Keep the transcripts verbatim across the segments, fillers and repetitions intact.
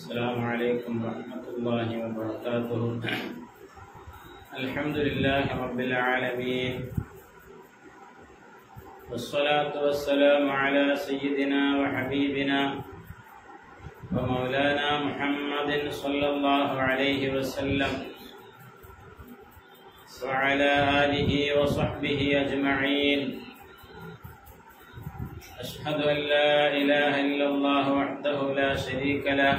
السلام عليكم ورحمة الله وبركاته. الحمد لله رب العالمين، والصلاة والسلام على سيدنا وحبيبنا ومولانا محمد صلى الله عليه وسلم وعلى آله وصحبه أجمعين. أشهد أن لا إله إلا الله وحده لا شريك له،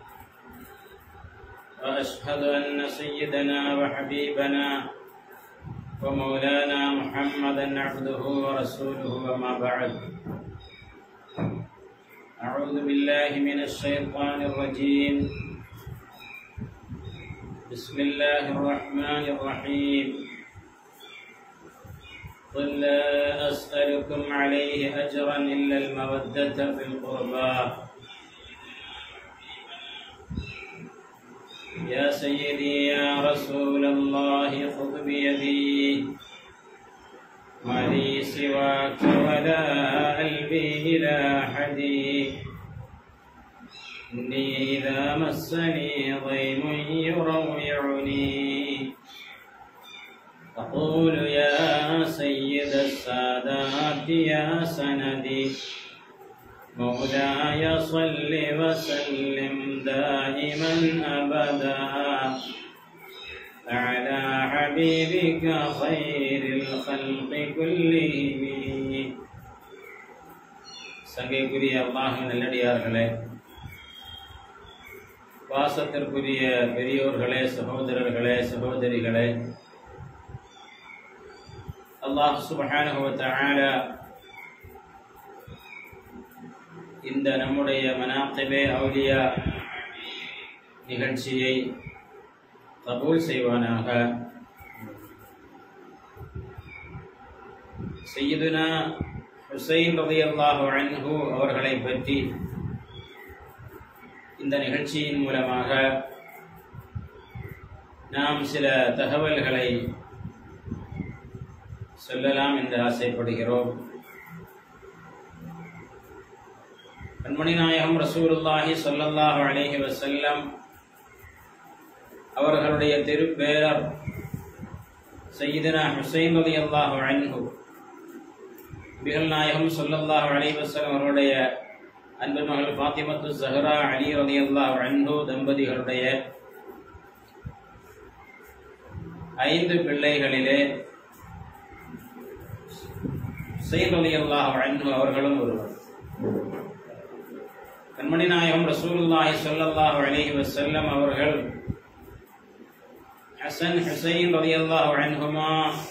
وأشهد أن سيدنا وحبيبنا ومولانا محمدا عبده ورسوله، وما بعد. أعوذ بالله من الشيطان الرجيم. بسم الله الرحمن الرحيم. قل لا أسألكم عليه أجرا إلا المودة في القربى. يا سيدي يا رسول الله خذ بيدي، ما لي سواك ولا ألبي إلى أحد، إني إذا مسني ضيم يروعني أقول يا سيد السادات يا سندي، مولاي صل وسلم دائما أبدا على حبيبك خير الخلق كلهم. சங்கைக்குரிய அல்லாஹ்வின் நல்லடியார்களே, பாசத்திற்குரிய பெரியோர்களே, சகோதரர்களே, சகோதரிகளே, அல்லாஹ் சுப்ஹானஹு வ தஆலா இந்த நம்முடைய மனாகிபே அவுலியா நிகழ்ச்சியை கபூல் செய்வானாக. சையதுனா ஹுசைன் ரலியல்லாஹு அன்ஹு அவர்களை பற்றி இந்த நிகழ்ச்சியின் மூலமாக நாம் சில தகவல்களை சொல்லலாம் என்று ஆசைப்படுகிறோம். கண்மணி நாயகம் ரசூலுல்லாஹி ஸல்லல்லாஹு அலைஹி வஸல்லம் அவர்களுடைய திருப்பேர் சையதுனா ஹுசைன் ரலியல்லாஹு அன்ஹு. நபிகள் நாயகம் ஸல்லல்லாஹு அலைஹி வஸல்லம் அவருடைய அன்பு மகள் ஃபாத்திமத்து ஸஹ்ரா அலி ரலியல்லாஹு அன்ஹு தம்பதிகளுடைய ஐந்து பிள்ளைகளிலே ஹுசைன் ரலியல்லாஹு அன்ஹு அவர்களும் ஒருவர். கண்மணி நாயகம் ரசூலுல்லாஹி ஸல்லல்லாஹு அலைஹி வஸல்லம் அவர்கள் ஹசன் ஹுசைன் ரலியல்லாஹு அன்ஹுமா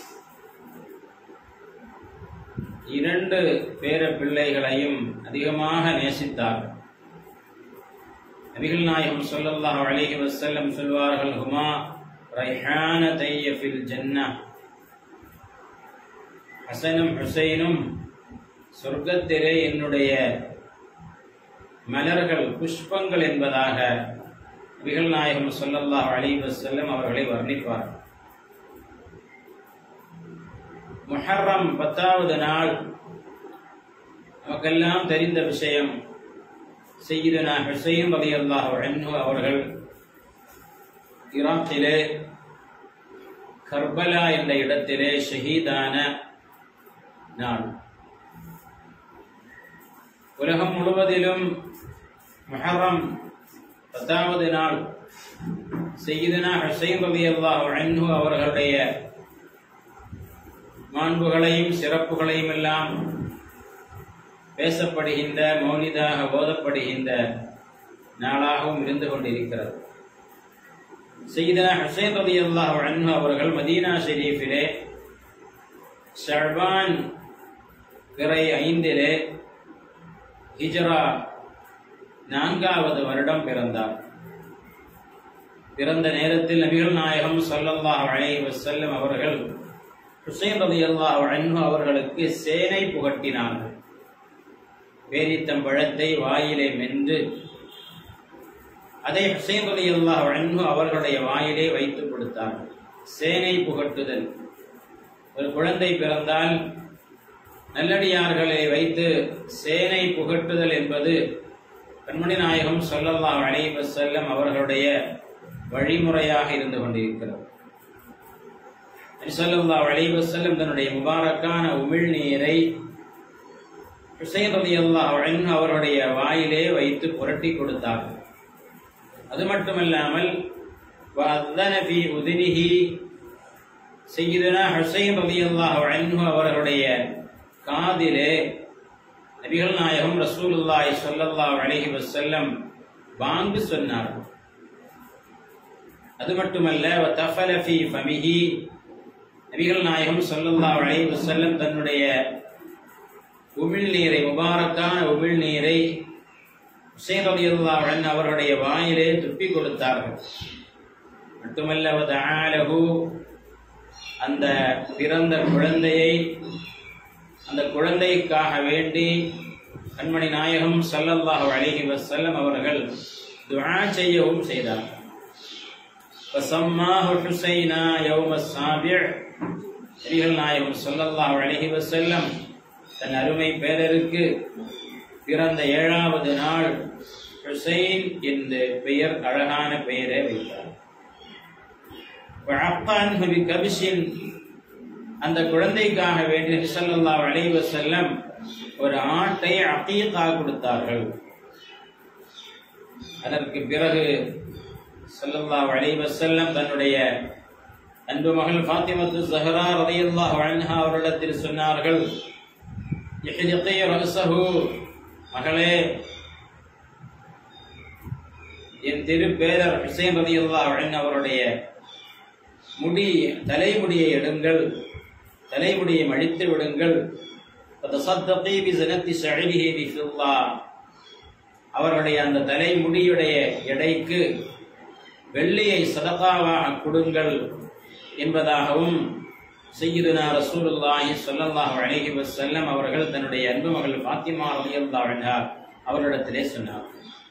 இரண்டு பேர பிள்ளைகளையும் அதிகமாக நேசித்தார்கள். நபிகள் நாயகம் ஸல்லல்லாஹு அலைஹி வஸல்லம் சொல்வார்கள், ஹுமா ரைஹானதைய ஃபில் ஜன்னah. ஹசனும் ஹுசைனும் சொர்க்கத்திலே என்னுடைய மலர்கள், புஷ்பங்கள் என்பதாக நபிகள் நாயகம் ஸல்லல்லாஹு அலைஹி வஸல்லம் அவர்களை வர்ணிப்பார். முஹர்ரம் பத்தாவது நாள் நமக்கெல்லாம் தெரிந்த விஷயம். சையதுனா ஹுசைன் ரலியல்லாஹு அன்ஹு அவர்கள் ஈராக்கிலே கர்பலா என்ற இடத்திலே ஷஹீதான நாள். உலகம் முழுவதிலும் முஹர்ரம் பத்தாவது நாள் சையதுனா ஹுசைன் ரலியல்லாஹு அன்ஹு அவர்களுடைய மாண்புகளையும் சிறப்புகளையும் எல்லாம் பேசப்படுகின்ற, மௌலிதாக ஓதப்படுகின்ற நாளாகவும் இருந்து கொண்டிருக்கிறது. சையதுனா ஹுசைன் ரலியல்லாஹு அன்ஹு அவர்கள் மதீனா ஷரீஃபிலே ஷஅபான் பிறை ஐந்திலே ஹிஜ்ரா நான்காவது வருடம் பிறந்தார். பிறந்த நேரத்தில் நபிகள் நாயகம் ஸல்லல்லாஹு அலைஹி வஸல்லம் அவர்கள் ஹுசைன் ரலியல்லாஹு அன்ஹு அவர்களுக்கு சேனை புகட்டினார்கள். பேரித்தம் பழத்தை வாயிலே மென்று அதை ஹுசைன் ரலியல்லாஹு அன்ஹு அவர்களுடைய வாயிலே வைத்து கொடுத்தார்கள். சேனை புகட்டுதல். ஒரு குழந்தை பிறந்தால் நல்லடியார்களை வைத்து சேனை புகட்டுதல் என்பது கண்மணி நாயகம் ஸல்லல்லாஹு அலைஹி வஸல்லம் அவர்களுடைய வழிமுறையாக இருந்து கொண்டிருக்கிறது. நபி ஸல்லல்லாஹு அலைஹி வஸல்லம் தன்னுடைய முபாரக்கான உமிழ்நீரை ஹுசைன் ரலியல்லாஹு அன்ஹு அவருடைய வாயிலே வைத்து புரட்டி கொடுத்தார்கள். அது மட்டுமல்லாமல் வஅذன ஃபீ உذنஹி சய்யிதுனா ஹுசைன் ரலியல்லாஹு அன்ஹு அவர்களுடைய காதிலே நபிகள் நாயகம் ரசூலுல்லாஹி ஸல்லல்லாஹு அலைஹி வஸல்லம் பாங்கு சொன்னார்கள். அது மட்டுமல்ல வதஃபல ஃபீ ஃபமிஹி நபிகள் நாயகம் ஸல்லல்லாஹு அலைஹி வஸல்லம் தன்னுடைய உமிழ்நீரை முபாரக்கான உமிழ்நீரை ஹுசைன் ரலியல்லாஹு அன்ஹு அவருடைய வாயிலே துப்பி கொடுத்தார்கள். மட்டுமல்ல வதஆலஹு அந்த பிறந்த குழந்தையை அந்த குழந்தைக்காக வேண்டி கண்மணி நாயகம் ஸல்லல்லாஹு அலைஹி வஸல்லம் அவர்கள் துஆ செய்யவும் செய்தார்கள். வஸம்மாஹு ஹுசைனா யௌம ஸாபிஅ் நபிகள் நாயகம் ஸல்லல்லாஹு அலைஹி வஸல்லம் தன் அருமை பேரருக்கு பிறந்த ஏழாவது நாள் ஹுசைன் என்ற பெயர் அழகான பெயரை வைத்தார். வஅஃபான்ஹு பிகபிஷின் அந்த குழந்தைக்காக வேண்டி நபி ஸல்லல்லாஹு அலைஹி வஸல்லம் ஒரு ஆட்டை அகீகா கொடுத்தார்கள். அதற்கு பிறகு ஸல்லல்லாஹு அலைஹி வஸல்லம் தன்னுடைய அன்பு மகள் ஃபாத்திமத்து ஸஹ்ரா ரலியல்லாஹு அன்ஹா அவரிடத்தில் சொன்னார்கள், இஹ்லிகி ரஸஹு, மகளே என் திருப்பேரர் ஹுசைன் ரலியல்லாஹு அன்ஹு அவருடைய முடி தலைமுடியை எடுங்கள், தலைமுடியை மழித்து விடுங்கள். தஸத்தகி பிஸனத்தி ஷஅரிஹி பிஃபில்லா, அவருடைய அந்த தலைமுடியுடைய எடைக்கு வெள்ளியை சதகாவாக கொடுங்கள் என்பதாகவும் சய்யிதுனா ரசூலுல்லாஹி ஸல்லல்லாஹு அலைஹி வஸல்லம் அவர்கள் தன்னுடைய அன்பு மகள் ஃபாத்திமா ரலியல்லாஹு அன்ஹா அவரிடத்திலே சொன்னார்.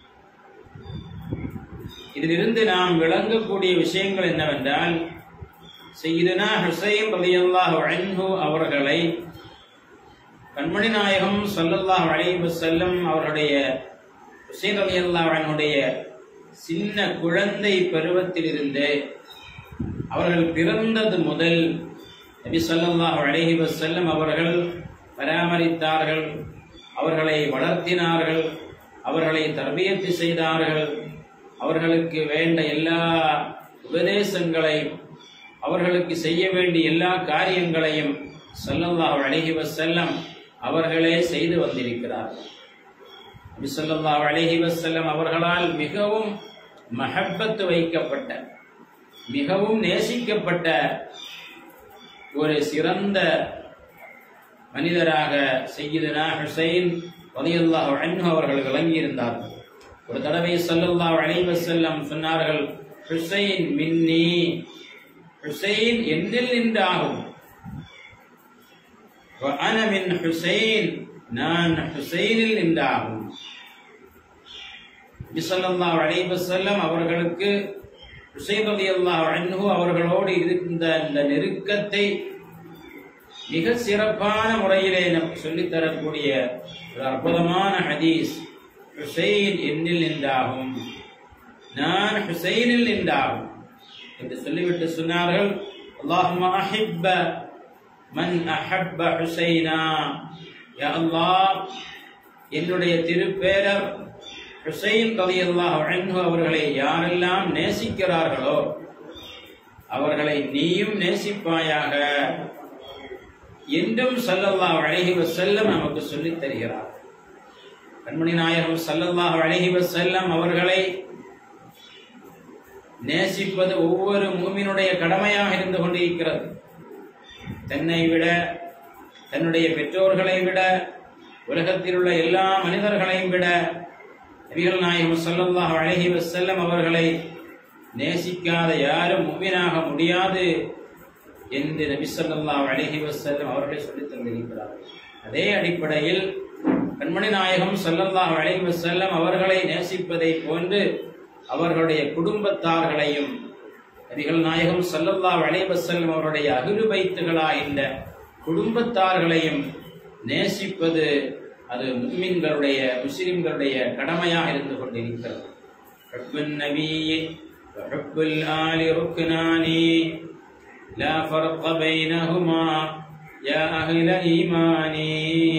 இதிலிருந்து நாம் விளங்கக்கூடிய விஷயங்கள் என்னவென்றால், சய்யிதுனா ஹுசைன் ரலியல்லாஹு அன்ஹு அவர்களை கண்மணி நாயகம் ஸல்லல்லாஹு அலைஹி வஸல்லம் அவருடைய ஹுசைன் ரலியல்லாஹு அன்ஹுடைய சின்ன குழந்தை பருவத்திலிருந்து அவர்கள் பிறந்தது முதல் நபி ஸல்லல்லாஹு அலைஹி வஸல்லம் அவர்கள் பராமரித்தார்கள், அவர்களை வளர்த்தினார்கள், அவர்களை தர்பியத்து செய்தார்கள், அவர்களுக்கு வேண்ட எல்லா உபதேசங்களை, அவர்களுக்கு செய்ய வேண்டிய எல்லா காரியங்களையும் ஸல்லல்லாஹு அலைஹி வஸல்லம் அவர்களே செய்து வந்திருக்கிறார்கள். நபி ஸல்லல்லாஹு அலைஹி வஸல்லம் அவர்களால் மிகவும் மஹப்பத்து வைக்கப்பட்ட, மிகவும் நேசிக்கப்பட்ட ஒரு சிறந்த மனிதராக சய்யிதுனா ஹுசைன் ரலியல்லாஹு அன்ஹு அவர்கள் விளங்கியிருந்தார்கள். ஒரு தடவை ஸல்லல்லாஹு அலைஹி வஸல்லம் சொன்னார்கள், ஹுசைன் மின்னி, ஹுசைன் என்னில் நின்றாகும். வ அன மின் ஹுசைன், நான் ஹுசைனில் நின்றாகும். நபி ஸல்லல்லாஹு அலைஹி வஸல்லம் அவர்களுக்கு ஹுசைன் ரலியல்லாஹு அன்ஹு அவர்களோடு இருந்த இந்த நெருக்கத்தை மிக சிறப்பான முறையிலே நமக்கு சொல்லித் தரக்கூடிய ஒரு அற்புதமான ஹதீஸ், ஹுசைன் என்னில் நின்றாகும், நான் ஹுசைனில் நின்றாகும் என்று சொல்லிவிட்டு சொன்னார்கள், அல்லாஹும்ம அஹிப்ப மன் அஹப்ப ஹுசைனா, யா அல்லாஹ் என்னுடைய திருப்பேரர் ஹுசைன் ரலியல்லாஹு அன்ஹு அவர்களை யாரெல்லாம் நேசிக்கிறார்களோ அவர்களை நீயும் நேசிப்பாயாக என்றும் ஸல்லல்லாஹு அலைஹி வஸல்லம் நமக்கு சொல்லித் தருகிறார். கண்மணி நாயகம் ஸல்லல்லாஹு அலைஹி வஸல்லம் அவர்களை நேசிப்பது ஒவ்வொரு மூமினுடைய கடமையாக இருந்து கொண்டிருக்கிறது. தன்னை விட, தன்னுடைய பெற்றோர்களை விட, உலகத்தில் உள்ள எல்லா மனிதர்களையும் விட நபிகள் நாயகம் ஸல்லல்லாஹு அலைஹி வஸல்லம் அவர்களை நேசிக்காத யாரும் முஃமினாக முடியாது என்று நபி ஸல்லல்லாஹு அலைஹி வஸல்லம் அவர்களை சொல்லித் தந்திருக்கிறார்கள். அதே அடிப்படையில் கண்மணி நாயகம் ஸல்லல்லாஹு அலைஹி வஸல்லம் அவர்களை நேசிப்பதை போன்று அவர்களுடைய குடும்பத்தார்களையும் நபிகள் நாயகம் ஸல்லல்லாஹு அலைஹி வஸல்லம் அவருடைய அஹ்லு பைத்துகளாகின்ற குடும்பத்தார்களையும் நேசிப்பது அது முஸ்லிம்களுடைய முஸ்லிம்களுடைய கடமையாக இருந்து கொண்டிருக்கிறது. ஹுப்புன் நபியி வ ஹுப்புல் ஆலி ருக்னானி லா ஃபர்க பைனஹுமா யா அஹ்ல ஈமானி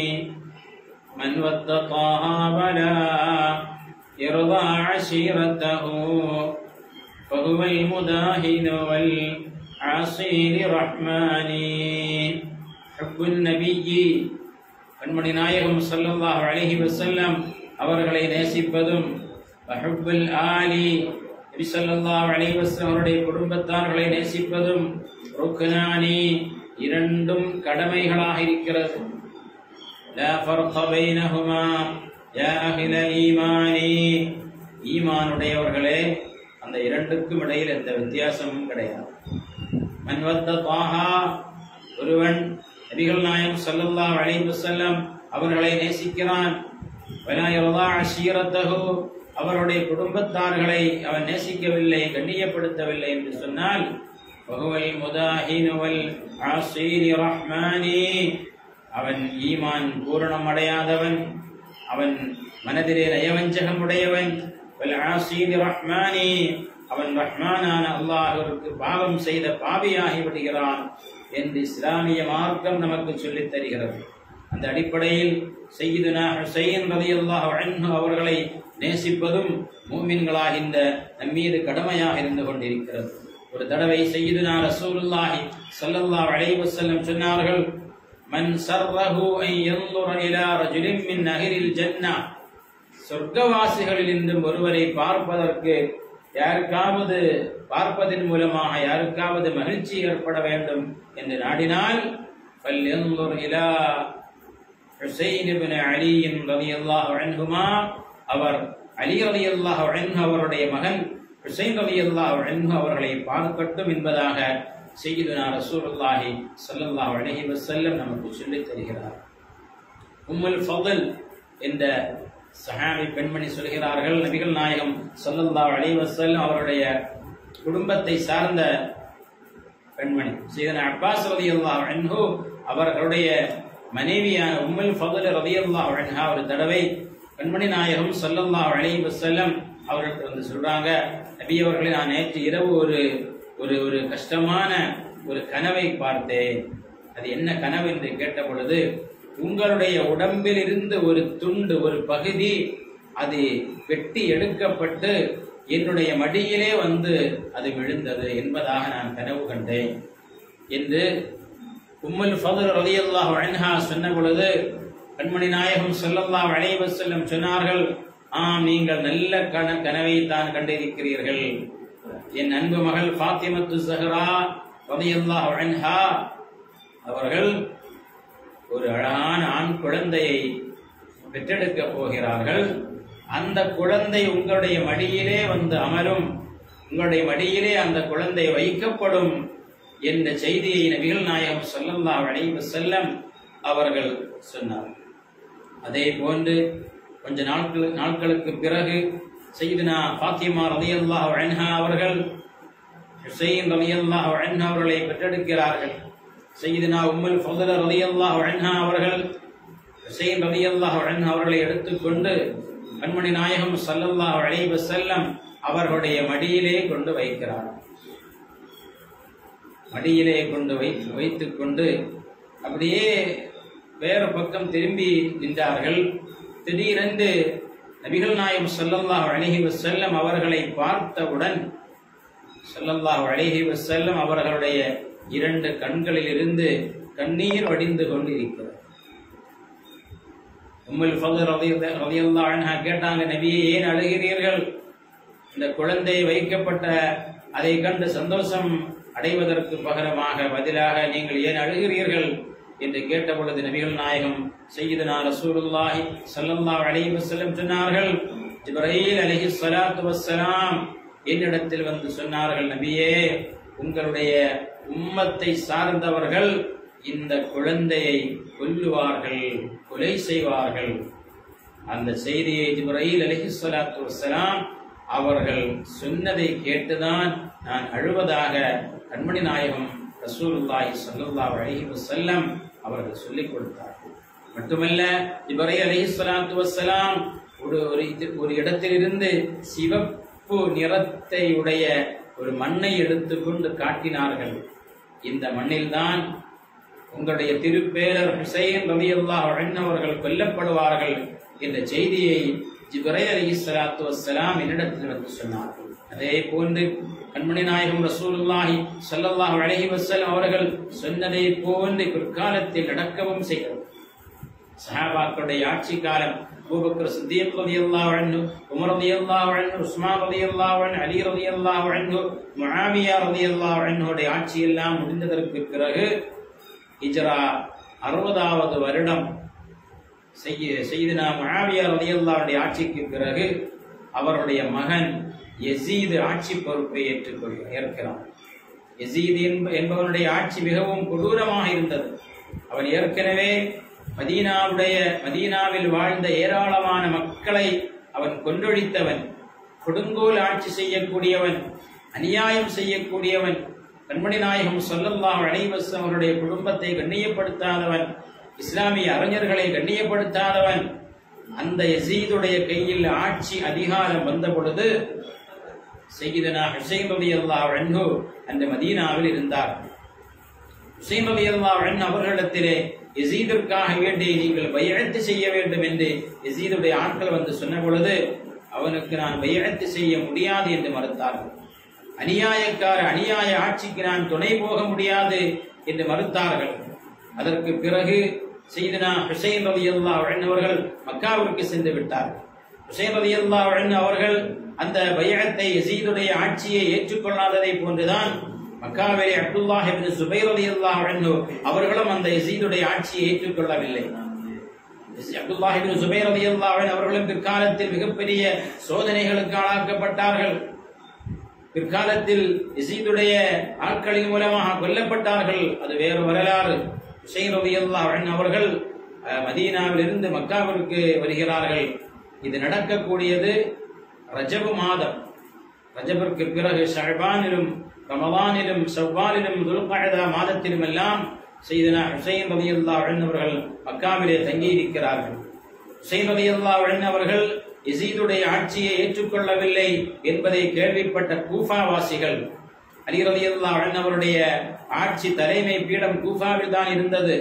மன் வத்தகஹா வலா யர்தா அஷீரத்தஹு ஃபஹுவல் முதாஹினு வல் ஆஸி லிர்ரஹ்மானி. ஹுப்புன் நபியி கண்மணி நாயகம் ஸல்லல்லாஹு அலைஹி வஸல்லம் அவர்களை நேசிப்பதும், வஹுப்புல் ஆலி நபி ஸல்லல்லாஹு அலைஹி வஸல்லம் அவருடைய குடும்பத்தார்களை நேசிப்பதும், ருக்னானி இரண்டும் கடமைகளாக இருக்கிறது. லா ஃபர்க பைனஹுமா யா அஹ்ல ஈமானி, ஈமானுடையவர்களே அந்த இரண்டுக்கும் இடையில் எந்த வித்தியாசமும் கிடையாது. மன் வத்தகஹா, ஒருவன் நபிகள் நாயகம் ஸல்லல்லாஹு அலைஹி வஸல்லம் அவர்களை நேசிக்கிறான், வலா யர்தா அஷீரத்தஹு, அவருடைய குடும்பத்தார்களை அவன் நேசிக்கவில்லை, கண்ணியப்படுத்தவில்லை என்று சொன்னால், வஹுவல் முதாஹினு வல் ஆஸி லிர்ரஹ்மானி, அவன் ஈமான் பூரணம் அடையாதவன், அவன் மனதிலே நயவஞ்சகம் உடையவன், வல் ஆஸி லிர்ரஹ்மானி, அவன் ரஹ்மானான அல்லாஹ்விற்கு பாவம் செய்த பாவியாகி விடுகிறான் என்று இஸ்லாமிய மார்க்கம் நமக்கு சொல்லித் தருகிறது. அந்த அடிப்படையில் சய்யிதுனா ஹுசைன் ரலியல்லாஹு அன்ஹு அவர்களை நேசிப்பதும் மூமின்களாகின்ற நம்மீது கடமையாக இருந்து கொண்டிருக்கிறது. ஒரு தடவை சய்யிதுனா ரசூலுல்லாஹி ஸல்லல்லாஹு அலைஹி வஸல்லம் சொன்னார்கள், மன் ஸர்ரஹு அன் யன்ظுர இலா ரஜுலின் மின் அஹ்லில் ஜன்னah, சொர்க்கவாசிகளிலிருந்து ஒருவரை பார்ப்பதற்கு யாருக்காவது பார்ப்பதன் மூலமாக யாருக்காவது மகிழ்ச்சி ஏற்பட வேண்டும் என்று நாடினால், ஃபல்யன்ظுர் இலா ஹுசைன் இப்னு அலி ரலியல்லாஹு அன்ஹுமா, அவர் அலி ரலியல்லாஹு அன்ஹு அவருடைய மகன் ஹுசைன் ரலியல்லாஹு அன்ஹு அவர்களை பார்க்கட்டும் என்பதாக சய்யிதுனா ரசூலுல்லாஹி ஸல்லல்லாஹு அலைஹி வஸல்லம் நமக்கு சொல்லித் தருகிறார். உம்முல் ஃபضல் என்ற சஹாபி பெண்மணி சொல்கிறார்கள், நபிகள் நாயகம் ஸல்லல்லாஹு அலைஹி வஸல்லம் அவருடைய குடும்பத்தை சார்ந்த பெண்மணி சையதுனா அப்பாஸ் ரலியல்லாஹு அன்ஹு அவர்களுடைய மனைவியான உம்முல் ஃபضல் ரலியல்லாஹு அன்ஹா ஒரு தடவை பெண்மணி நாயகம் ஸல்லல்லாஹு அலைஹி வஸல்லம் அவர்களுக்கு வந்து சொல்றாங்க, நபி அவர்களே, நான் நேற்று இரவு ஒரு ஒரு ஒரு கஷ்டமான ஒரு கனவை பார்த்தேன். அது என்ன கனவு என்று கேட்ட பொழுது, உங்களுடைய உடம்பில் இருந்து ஒரு துண்டு, ஒரு பகுதி அது வெட்டி எடுக்கப்பட்டு என்னுடைய மடியிலே வந்து அது விழுந்தது என்பதாக நான் கனவு கண்டேன் என்று உம்முல் ஃபضல் ரலியல்லாஹு அன்ஹா சொன்ன பொழுது, கண்மணி நாயகம் ஸல்லல்லாஹு அலைஹி வஸல்லம் சொன்னார்கள், ஆம், நீங்கள் நல்ல கன கனவை தான் கண்டிருக்கிறீர்கள். என் அன்பு மகள் ஃபாத்திமத்து ஸஹ்ரா ரலியல்லாஹு அன்ஹா அவர்கள் ஒரு அழகான ஆண் குழந்தையை பெற்றெடுக்க போகிறார்கள். அந்த குழந்தை உங்களுடைய மடியிலே வந்து அமரும், உங்களுடைய மடியிலே அந்த குழந்தை வைக்கப்படும் என்ற செய்தியை நபிகள் நாயகம் ஸல்லல்லாஹு அலைஹி வஸல்லம் அவர்கள் சொன்னார். அதே போன்று கொஞ்ச நாட்கள் நாட்களுக்கு பிறகு சய்யிதுனா ஃபாத்திமா ரலியல்லாஹு அன்ஹா அவர்கள் ஹுசைன் ரலியல்லாஹு அன்ஹு அவர்களை பெற்றெடுக்கிறார்கள். சய்யிதுனா உம்முல் ஃபضல் ரலியல்லாஹு அன்ஹா அவர்கள் ஹுசைன் ரலியல்லாஹு அன்ஹு அவர்களை எடுத்துக்கொண்டு கண்மணி நாயகம் ஸல்லல்லாஹு அலைஹி வஸல்லம் அவர்களுடைய மடியிலே கொண்டு வைக்கிறார்கள். மடியிலே கொண்டு வைத்து வைத்துக் கொண்டு அப்படியே வேறு பக்கம் திரும்பி நின்றார்கள். திடீரென்று நபிகள் நாயகம் ஸல்லல்லாஹு அலைஹி வஸல்லம் அவர்களை பார்த்தவுடன் ஸல்லல்லாஹு அலைஹி வஸல்லம் அவர்களுடைய இரண்டு கண்களில் இருந்து கண்ணீர் வடிந்து கொண்டிருக்கிறது. உம்முல் ஃபضல் ரலியல்லாஹு அன்ஹா கேட்டாங்க, நபியே, ஏன் அழுகிறீர்கள்? இந்த குழந்தை வைக்கப்பட்ட அதை கண்டு சந்தோஷம் அடைவதற்கு பகரமாக பதிலாக நீங்கள் ஏன் அழுகிறீர்கள் என்று கேட்ட பொழுது நபிகள் நாயகம் சய்யிதுனா ரசூலுல்லாஹி ஸல்லல்லாஹு அலைஹி வஸல்லம் சொன்னார்கள், ஜிப்ரீல் அலைஹிஸ்ஸலாத்து வஸ்ஸலாம் என்னிடத்தில் வந்து சொன்னார்கள், நபியே, உங்களுடைய உம்மத்தை சார்ந்தவர்கள் இந்த குழந்தையை கொல்லுவார்கள், கொலை செய்வார்கள். அந்த செய்தியை ஜிப்ரீல் அலைஹிஸ்ஸலாத்து வஸ்ஸலாம் அவர்கள் சொன்னதை கேட்டுதான் நான் அழுவதாக கண்மணி நாயகம் ரசூலுல்லாஹி ஸல்லல்லாஹு அலைஹி வஸல்லம் அவர்கள் சொல்லிக் கொடுத்தார்கள். மட்டுமல்ல, இப்ராஹீம் அலைஹிஸ்ஸலாத்து வஸ்ஸலாம் ஒரு ஒரு இடத்திலிருந்து சிவப்பு நிறத்தை உடைய ஒரு மண்ணை எடுத்துக்கொண்டு காட்டினார்கள். இந்த மண்ணில்தான் உங்களுடைய திருப்பேரர் ஹுசைன் ரலியல்லாஹு அன்ஹு அவர்கள் கொல்லப்படுவார்கள் என்ற செய்தியை ஜிப்ரீல் அலைஹிஸ்ஸலாத்து வஸ்ஸலாம் என்னிடத்தில் வந்து சொன்னார்கள். அதே போன்று கண்மணி நாயகம் ரசூலுல்லாஹி ஸல்லல்லாஹு அலைஹி வஸல்லம் அவர்கள் சொன்னதை போன்று பிற்காலத்தில் நடக்கவும் செய்தது. சஹாபாக்களுடைய ஆட்சி காலம் அபூபக்கர் சித்தீக் ரலியல்லாஹு அன்ஹு, உமர் ரலியல்லாஹு அன்ஹு, உஸ்மான் ரலியல்லாஹு அன்ஹு, அலி ரலியல்லாஹு அன்ஹு, முஆவியா ரலியல்லாஹு அன்ஹுடைய ஆட்சி எல்லாம் முடிந்ததற்கு பிறகு ஹிஜ்ரா அறுபதாவது வருடம் சையதுனா முஆவியா ரலியல்லாஹு அன்ஹுடைய ஆட்சிக்கு பிறகு அவருடைய மகன் யஸீத் ஆட்சி பொறுப்பை ஏற்றுக்கொள் ஏற்கிறான். யஸீத் என்பவனுடைய ஆட்சி மிகவும் கொடூரமாக இருந்தது. அவன் ஏற்கனவே மதீனாவுடைய மதீனாவில் வாழ்ந்த ஏராளமான மக்களை அவன் கொன்றொழித்தவன், கொடுங்கோல் ஆட்சி செய்யக்கூடியவன், அநியாயம் செய்யக்கூடியவன், கண்மணி நாயகம் ஸல்லல்லாஹு அலைஹி வஸல்லம் அவருடைய குடும்பத்தை கண்ணியப்படுத்தாதவன், இஸ்லாமிய அறிஞர்களை கண்ணியப்படுத்தாதவன். அந்த யஸீதுடைய கையில் ஆட்சி அதிகாரம் வந்த பொழுது சையதுனா ஹுசைன் ரலியல்லாஹு அன்ஹு அந்த மதீனாவில் இருந்தார். ஹுசைன் ரலியல்லாஹு அன்ஹு அவர்களிடத்திலே யஸீதிற்காக வேண்டி நீங்கள் பைஅத் செய்ய வேண்டும் என்று யஸீதுடைய ஆட்கள் வந்து சொன்ன பொழுது அவனுக்கு நான் பைஅத் செய்ய முடியாது என்று மறுத்தார்கள். அநியாயக்கார அநியாய ஆட்சிக்கு நான் துணை போக முடியாது என்று மறுத்தார்கள். அதற்கு பிறகு சையதுனா ஹுசைன் ரலியல்லாஹு அன்ஹு அவர்கள் மக்காவிற்கு சென்று விட்டார்கள். ஹுசைன் ரலியல்லாஹு அன்ஹு அவர்கள் அந்த பைஅத்தை யஸீதுடைய ஆட்சியை ஏற்றுக்கொள்ளாததை போன்றுதான் மக்காவிலே அப்துல்லாஹ் இப்னு சுபைர் ரலியல்லாஹு அன்ஹு அவர்களும் அந்த யஸீதுடைய ஆட்சியை ஏற்றுக்கொள்ளவில்லை. அப்துல்லாஹ் இப்னு சுபைர் ரலியல்லாஹு அன்ஹு அவர்களும் பிற்காலத்தில் மிகப்பெரிய சோதனைகளுக்கு ஆளாக்கப்பட்டார்கள். பிற்காலத்தில் யஸீதுடைய ஆட்களின் மூலமாக கொல்லப்பட்டார்கள். அது வேறு வரலாறு. ஹுசைன் ரலியல்லாஹு அன்ஹு அவர்கள் மதீனாவில் இருந்து மக்காவிற்கு வருகிறார்கள். இது நடக்கக்கூடியது ரஜபு மாதம். ரஜபிற்கு பிறகு ஷஅபானிலும் ரமலானிலும் ஷவ்வாலிலும் துல்கஅதா மாதத்திலும் எல்லாம் சையதுனா ஹுசைன் ரலியல்லாஹு அன்ஹு அவர்கள் மக்காவிலே தங்கி இருக்கிறார்கள். ஹுசைன் ரலியல்லாஹு அன்ஹு அவர்கள் யஸீதுடைய ஆட்சியை ஏற்றுக்கொள்ளவில்லை என்பதை கேள்விப்பட்ட கூஃபா வாசிகள், அலி ரலியல்லாஹு அன்ஹு அவருடைய ஆட்சி தலைமை பீடம் கூஃபாவில் தான் இருந்தது.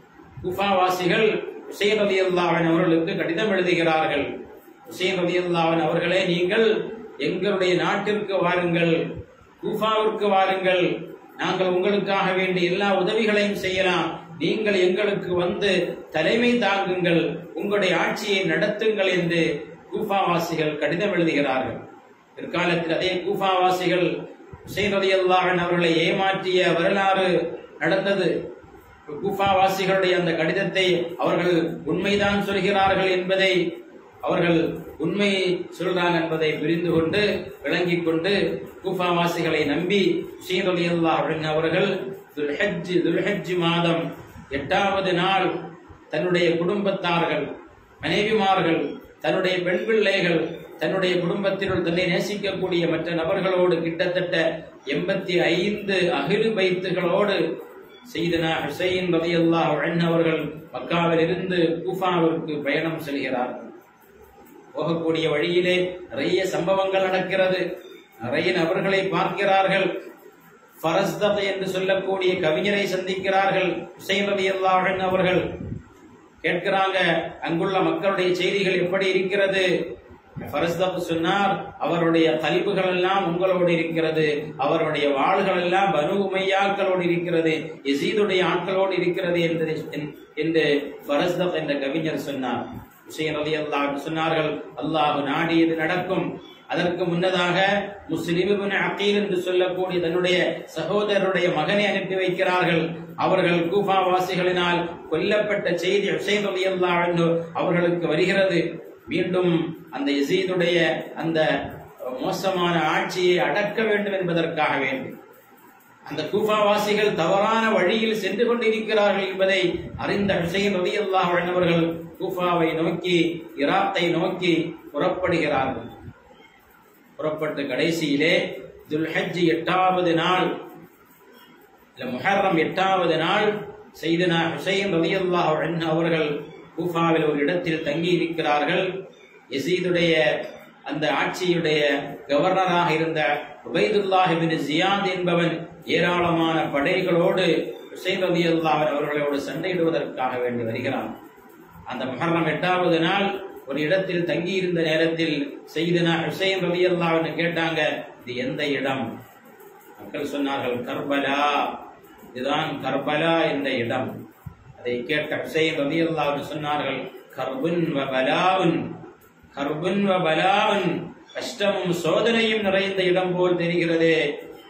கூஃபா வாசிகள் ஹுசைன் ரலியல்லாஹு அன்ஹு அவர்களுக்கு கடிதம் எழுதுகிறார்கள். ஹுசைன் ரலியல்லாஹு அன்ஹு அவர்களே, நீங்கள் எங்களுடைய நாட்டிற்கு வாருங்கள், கூஃபாவிற்கு வாருங்கள், நாங்கள் உங்களுக்காக வேண்டிய எல்லா உதவிகளையும் செய்யலாம், நீங்கள் எங்களுக்கு வந்து தலைமை தாங்குங்கள், உங்களுடைய ஆட்சியை நடத்துங்கள் என்று கூஃபாவாசிகள் கடிதம் எழுதுகிறார்கள். பிற்காலத்தில் அதே கூஃபாவாசிகள் ஹுசைன் ரலியல்லாஹு அன்ஹு அவர்களை ஏமாற்றிய வரலாறு நடந்தது. கூஃபாவாசிகளுடைய அந்த கடிதத்தை அவர்கள் உண்மைதான் சொல்கிறார்கள் என்பதை, அவர்கள் உண்மை சொல்றாங்க என்பதை புரிந்து கொண்டு விளங்கிக் கொண்டு கூஃபாவாசிகளை நம்பி ஹுசைன் ரலியல்லாஹு அன்ஹு அவர்கள் துல்ஹஜ் துல்ஹஜ் மாதம் எட்டாவது நாள் தன்னுடைய குடும்பத்தார்கள், மனைவிமார்கள், தன்னுடைய பெண் பிள்ளைகள், தன்னுடைய குடும்பத்தினுள் தன்னை நேசிக்கக்கூடிய மற்ற நபர்களோடு கிட்டத்தட்ட எண்பத்தி ஐந்து அஹ்லு பைத்துகளோடு சையதுனா ஹுசைன் ரலியல்லாஹு அன்ஹு அவர்கள் மக்காவில் இருந்து கூஃபாவிற்கு பயணம் செல்கிறார்கள். போகக்கூடிய வழியிலே நிறைய சம்பவங்கள் நடக்கிறது. நிறைய நபர்களை பார்க்கிறார்கள். ஃபரஸ்தத் என்று சொல்லக்கூடிய கவிஞரை சந்திக்கிறார்கள். ஹுசைன் ரலியல்லாஹு அன்ஹு அவர்கள் கேட்கிறாங்க, அங்குள்ள மக்களுடைய செய்திகள் எப்படி இருக்கிறது? ஃபரஸ்தத் சொன்னார், அவருடைய கலிபுகள் எல்லாம் உங்களோடு இருக்கிறது, அவருடைய வாள்கள் எல்லாம் பனு உமையாக்களோடு இருக்கிறது, யஸீதுடைய ஆட்களோடு இருக்கிறது என்று என்று ஃபரஸ்தத் என்ற கவிஞர் சொன்னார். ஹுசைன் ரலியல்லாஹு அன்ஹு சொன்னார்கள், அல்லாஹ் நாடியது நடக்கும். அதற்கு முன்னதாக முஸ்லிம் இப்னு அகீல் என்று சொல்லக்கூடிய தன்னுடைய சகோதரருடைய மகனை அனுப்பி வைக்கிறார்கள். அவர்கள் கூஃபா வாசிகளினால் கொல்லப்பட்ட செய்தி ஹுசைன் ரலியல்லாஹு அன்ஹு அவர்களுக்கு வருகிறது. மீண்டும் அந்த யஸீதுடைய அந்த மோசமான ஆட்சியை அடக்க வேண்டும் என்பதற்காக வேண்டும் அந்த கூஃபா வாசிகள் தவறான வழியில் சென்று கொண்டிருக்கிறார்கள் என்பதை அறிந்த ஹுசைன் ரலியல்லாஹு அன்ஹு அவர்கள் கூஃபாவை நோக்கி, இராக்கை நோக்கி புறப்படுகிறார்கள். புறப்பட்டு கடைசியிலே துல்ஹஜ் எட்டாவது நாள், முஹர்ரம் எட்டாவது நாள் சையதுனா ஹுசைன் ரலியல்லாஹு அன்ஹு அவர்கள் கூஃபாவில் ஒரு இடத்தில் தங்கி இருக்கிறார்கள். யசீதுடைய அந்த ஆட்சியுடைய கவர்னராக இருந்த உபைதுல்லாஹ் இப்னு ஜியாத் என்பவன் ஏராளமான படைகளோடு ஹுசைன் ரலியல்லாஹு அன்ஹு அவர்களோடு சண்டையிடுவதற்காக வேண்டி வருகிறான். அந்த முஹர்ரம் எட்டாவது நாள் ஒரு இடத்தில் தங்கி இருந்த நேரத்தில் சையதுனா ஹுசைன் ரலியல்லாஹு அன்ஹு கேட்டாங்க, இது எந்த இடம்? மக்கள் சொன்னார்கள், கர்பலா, இதுதான் கர்பலா என்ற இடம். அதை கேட்ட ஹுசைன் ரலியல்லாஹு அன்ஹு சொன்னார்கள், கர்புன் வ பலாவுன், கர்புன் வ பலாவுன், கஷ்டமும் சோதனையும் நிறைந்த இடம் போல் தெரிகிறதே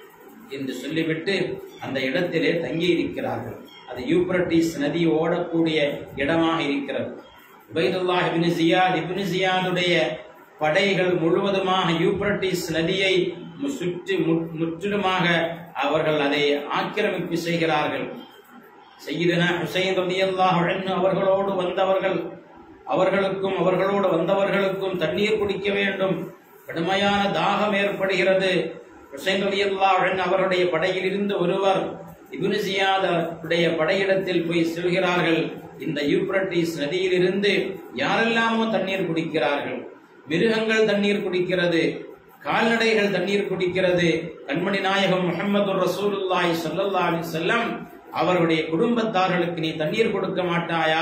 என்று சொல்லிவிட்டு அந்த இடத்திலே தங்கி இருக்கிறார்கள். அது யூப்ரட்டிஸ் நதி ஓடக்கூடிய இடமாக இருக்கிறது. உபைதுல்லாஹ் இப்னு ஜியாத் இப்னு ஜியாதுடைய படைகள் முழுவதுமாக யூப்ரட்டிஸ் நதியை சுற்றி முற்றிலுமாக அவர்கள் அதை ஆக்கிரமிப்பு செய்கிறார்கள். சய்யிதுனா ஹுசைன் ரலியல்லாஹு அன்ஹு அவர்களோடு வந்தவர்கள், அவர்களுக்கும் அவர்களோடு வந்தவர்களுக்கும் தண்ணீர் குடிக்க வேண்டும், கடுமையான தாகம் ஏற்படுகிறது. ஹுசைன் ரலியல்லாஹு அன்ஹு அவருடைய படையில் இருந்து ஒருவர் இப்னு ஜியாதுடைய படையிடத்தில் போய் செல்கிறார்கள். இந்த யூப்ரட்டிஸ் நதியிலிருந்து யாரெல்லாமோ தண்ணீர் குடிக்கிறார்கள். மிருகங்கள் தண்ணீர் குடிக்கிறது, கால்நடைகள் தண்ணீர் குடிக்கிறது. கண்மணி நாயகம் முஹம்மது ரசூலுல்லாஹி ஸல்லல்லாஹு அலைஹி வஸல்லம் அவருடைய குடும்பத்தார்களுக்கு நீ தண்ணீர் கொடுக்க மாட்டாயா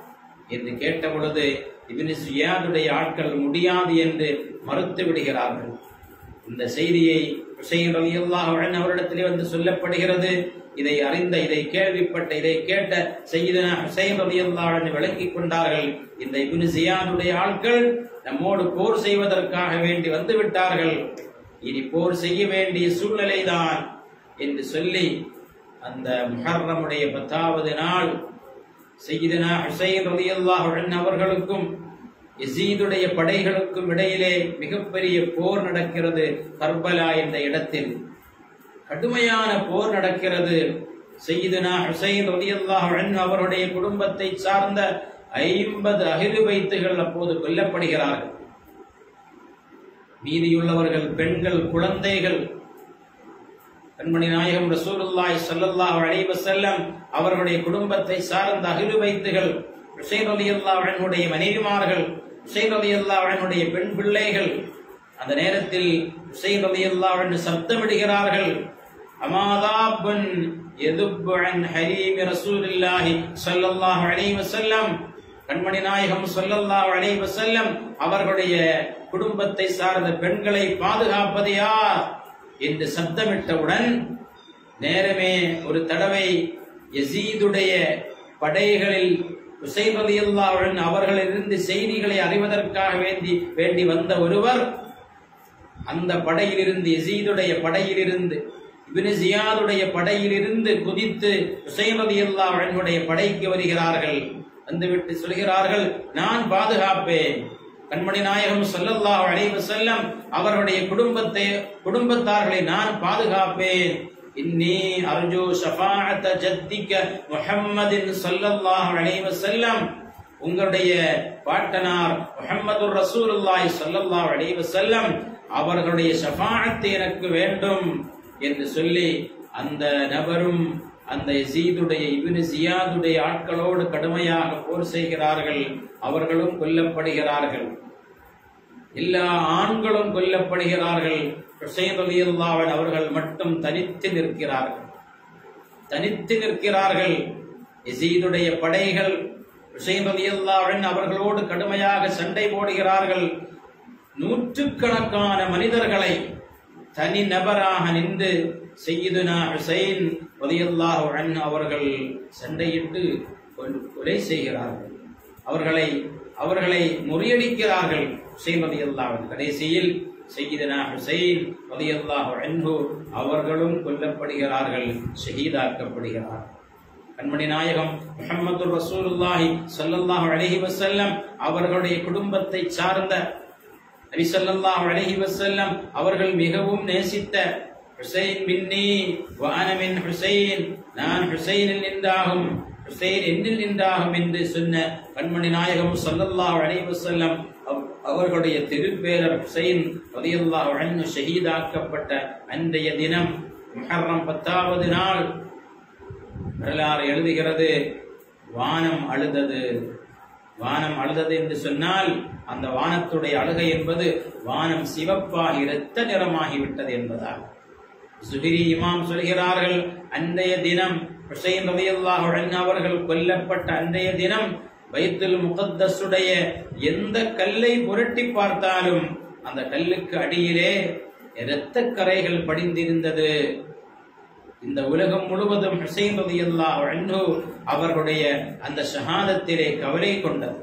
என்று கேட்ட பொழுது இப்னு ஜியாதுடைய ஆட்கள் முடியாது என்று மறுத்து விடுகிறார்கள். இந்த செய்தியை ஹுசைன் ரலியல்லாஹு அன்ஹு அவரிடத்திலே வந்து சொல்லப்படுகிறது. இதை அறிந்த, இதை கேள்விப்பட்ட, இதை கேட்ட சய்யிதுனா ஹுசைன் ரலியல்லாஹு அன்ஹு விளங்கிக் கொண்டார்கள். இந்த இப்னு ஜியாதுடைய ஆட்கள் நம்மோடு போர் செய்வதற்காக வேண்டி வந்து விட்டார்கள், இனி போர் செய்ய வேண்டிய சூழ்நிலைதான் என்று சொல்லி அந்த முஹர்ரமுடைய பத்தாவது நாள் சய்யிதுனா ஹுசைன் ரலியல்லாஹு அன்ஹு அவர்களுக்கும் யசீதுடைய படைகளுக்கும் இடையிலே மிகப்பெரிய போர் நடக்கிறது. கர்பலா என்ற இடத்தில் கடுமையான போர் நடக்கிறது. சய்யிதுனா ஹுசைன் ரலியல்லாஹு அன்ஹு அவருடைய குடும்பத்தை சார்ந்த ஐம்பது அஹ்லு பைத்துகள் அப்போது கொல்லப்படுகிறார்கள். மீதியுள்ளவர்கள் பெண்கள், குழந்தைகள். கண்மணி நாயகம் ரசூலுல்லாஹி ஸல்லல்லாஹு அலைஹி வஸல்லம் அவர்களுடைய குடும்பத்தை சார்ந்த அஹ்லு பைத்துகள், ஹுசைன் ரலியல்லாஹு அன்ஹுடைய மனைவிமார்கள், ஹுசைன் ரலியல்லாஹு அன்ஹுடைய பெண் பிள்ளைகள். அந்த நேரத்தில் ஹுசைன் ரலியல்லாஹு அன்ஹு சப்தமிடுகிறார்கள், அமாதாபுன் யதுப்பு அன் ஹரீமி ரசூலுல்லாஹி ஸல்லல்லாஹு அலைஹி வஸல்லம். கண்மணி நாயகம் ஸல்லல்லாஹு அலைஹி வஸல்லம் அவர்களுடைய குடும்பத்தை சார்ந்த பெண்களை பாதுகாப்பது யார் என்று சப்தமிட்டவுடன் நேரமே ஒரு தடவை யசீதுடைய படைகளில் ஹுசைன் ரலியல்லாஹு அன்ஹு அவர்களிலிருந்து செய்திகளை அறிவதற்காக வேண்டி வேண்டி வந்த ஒருவர் அந்த படையிலிருந்து, யசீதுடைய படையிலிருந்து, இப்னு ஜியாதுடைய படையிலிருந்து குதித்து ஹுசைன் ரலியல்லாஹு அன்ஹுடைய படைக்கு வருகிறார்கள். வந்துவிட்டு சொல்கிறார்கள், நான் பாதுகாப்பேன். கண்மணி நாயகம் ஸல்லல்லாஹு அலைஹி வஸல்லம் அவருடைய குடும்பத்தை குடும்பத்தார்களை நான் பாதுகாப்பேன். இன்னி அர்ஜு ஷஃபாஅத ஜத்திக முஹம்மதின் ஸல்லல்லாஹு அலைஹி வஸல்லம், உங்களுடைய பாட்டனார் முஹம்மது ரசூலுல்லாஹி ஸல்லல்லாஹு அலைஹி வஸல்லம் அவர்களுடைய ஷஃபாஅத் எனக்கு வேண்டும் என்று சொல்லி அந்த நபரும் அந்த யசீதுடைய இப்னு ஜியாதுடைய ஆட்களோடு கடுமையாக போர் செய்கிறார்கள். அவர்களும் கொல்லப்படுகிறார்கள். எல்லா ஆண்களும் கொல்லப்படுகிறார்கள். ஹுசைன் ரலியல்லாஹு அன்ஹு அவர்கள் மட்டும் தனித்து நிற்கிறார்கள். தனித்து நிற்கிறார்கள். யசீதுடைய படைகள் ஹுசைன் ரலியல்லாஹு அன்ஹு அவர்களோடு கடுமையாக சண்டை போடுகிறார்கள். நூற்றுக்கணக்கான மனிதர்களை தனி நபராக நின்று சய்யிதுனா ஹுசைன் ரலியல்லாஹு அன்ஹு அவர்கள் சண்டையிட்டு கொலை செய்கிறார்கள். அவர்களை அவர்களை முறியடிக்கிறார்கள். ஹுசைன் ரலியல்லாஹு அன்ஹு கடைசியில் சய்யிதுனா ஹுசைன் ரலியல்லாஹு அன்ஹு அவர்களும் கொல்லப்படுகிறார்கள், ஷஹீதாக்கப்படுகிறார்கள். கண்மணி நாயகம் முஹம்மது ரசூலுல்லாஹி ஸல்லல்லாஹு அலைஹி வஸல்லம் அவர்களுடைய குடும்பத்தை சார்ந்த நபி ஸல்லல்லாஹு அலைஹி வஸல்லம் அவர்கள் மிகவும் நேசித்த ஹுசைன் பின்னி வ அன மின் ஹுசைன், நான் ஹுசைனில் நின்றாகும், ஹுசைன் என்னில் நின்றாகும் என்று சொன்ன கண்மணி நாயகம் ஸல்லல்லாஹு அலைஹி வஸல்லம் அவர்களுடைய திருப்பேரர் ஹுசைன் ரலியல்லாஹு அன்ஹு ஷஹீதாக்கப்பட்ட அன்றைய தினம் முஹர்ரம் பத்தாவது நாள் வரலாறு எழுதுகிறது, வானம் அழுதது. வானம் அழுதது என்று சொன்னால் அந்த வானத்துடைய அழுகை என்பது வானம் சிவப்பாகி இரத்த நிறமாகிவிட்டது என்பதால் சுஹிரி இமாம் சொல்கிறார்கள், அன்றைய தினம் ஹுசைன் ரலியல்லாஹு அன்ஹு அவர்கள் கொல்லப்பட்ட அன்றைய தினம் பைத்துல் முகத்தஸுடைய எந்த கல்லை புரட்டி பார்த்தாலும் அந்த கல்லுக்கு அடியிலே இரத்த கரைகள் படிந்திருந்தது. இந்த உலகம் முழுவதும் ஹுசைன் ரலியல்லாஹு அன்ஹு அவர்களுடைய அந்த ஷஹாதத்திலே கவலை கொண்டது.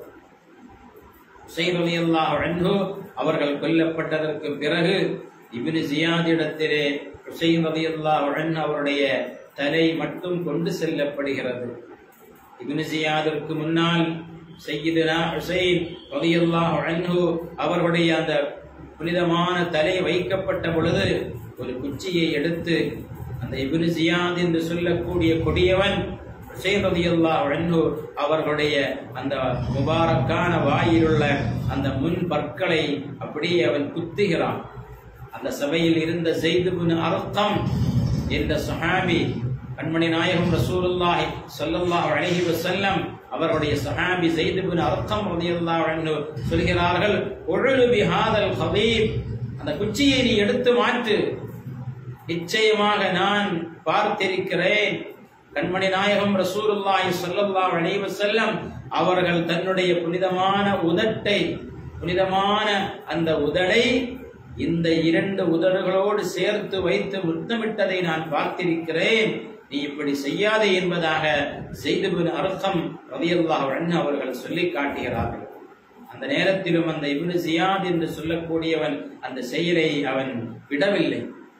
ஹுசைன் ரலியல்லாஹு அன்ஹு அவர்கள் கொல்லப்பட்டதற்கு பிறகு இப்னு ஜியாதிடத்திலே ஹுசைன் ரலியல்லாஹு அன்ஹு அவருடைய தலை மட்டும் கொண்டு செல்லப்படுகிறது. இப்னு ஜியாதிற்கு முன்னால் சய்யிதுனா ஹுசைன் ரலியல்லாஹு அன்ஹு அவர்களுடைய அந்த புனிதமான தலை வைக்கப்பட்ட பொழுது ஒரு குச்சியை எடுத்து அந்த இப்னு ஜியாத் என்று சொல்லக்கூடிய கொடியவன் ஹுசைன் ரலியல்லாஹு அன்ஹு அவர்களுடைய அந்த முபாரக்கான வாயிலுள்ள அந்த முன் பற்களை அப்படியே அவன் குத்துகிறான். அந்த சபையில் இருந்த ஸைத் இப்னு அர்கம் என்ற சஹாபி, கண்மணி நாயகம் ரசூலுல்லாஹி ஸல்லல்லாஹு அலைஹி வஸல்லம் அவருடைய சஹாபி ஸைத் இப்னு அர்கம் ரலியல்லாஹு அன்ஹு சொல்கிறார்கள், உழு பிஹாதல் கபீப், அந்த குச்சியை நீ எடுத்து மாற்று, நிச்சயமாக நான் பார்த்திருக்கிறேன். கண்மணி நாயகம் ரசூலுல்லாஹி ஸல்லல்லாஹு அலைஹி வஸல்லம் அவர்கள் தன்னுடைய புனிதமான உதட்டை, புனிதமான அந்த உதடை இந்த இரண்டு உதடுகளோடு சேர்த்து வைத்து முத்தமிட்டதை நான் பார்த்திருக்கிறேன், நீ இப்படி செய்யாதே என்பதாக ஸைத் இப்னு அர்கம் ரலியல்லாஹு அன்ஹு அவர்கள் சொல்லி காட்டுகிறார்கள். அந்த நேரத்திலும் அந்த இப்னு ஜியாத் என்று சொல்லக்கூடியவன் அந்த செயலை அவன் விடவில்லை.